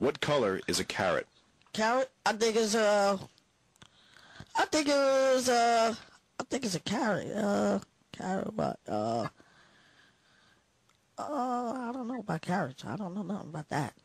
What color is a carrot? Carrot? I think it's a carrot. Carrot, but I don't know about carrots. I don't know nothing about that.